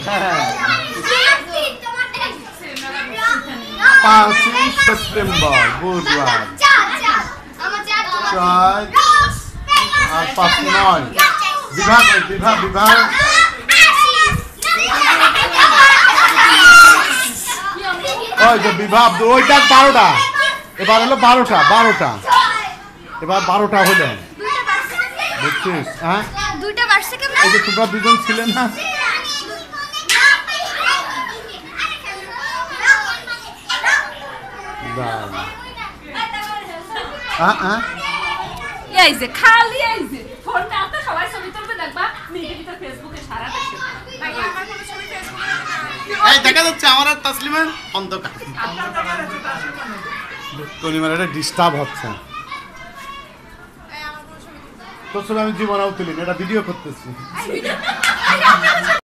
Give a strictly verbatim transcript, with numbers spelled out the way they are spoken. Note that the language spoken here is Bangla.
পাঁচই সেপ্টেম্বর বুধবার ছয় আর পাঁচ নয় বিভাগ বিভাগ বিভাগ ওই যে বিভাগ ওইটা বারোটা এবার হলো বারোটা বারোটা এবার বারোটা হলো বুঝছিস হ্যাঁ এই যে তোমরা দুজন ছিলেন না হ্যাঁ হ্যাঁ এই যে খালি এই যে ফোনটা তো সবাই ছবি তুলবে দেখবা নিজে ভিতর ফেসবুকে সারা দেখে ভাই আমার কোনো ছবি ফেসবুকে এই দেখা যাচ্ছে আমার আর তাসলিমের অন্ধকার তনিমার এটা ডিস্টার্ব হচ্ছে তোর ছবি আমি জীবনেও তুলি এটা ভিডিও করতেছি